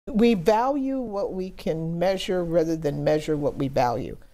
We value what we can measure rather than measure what we value.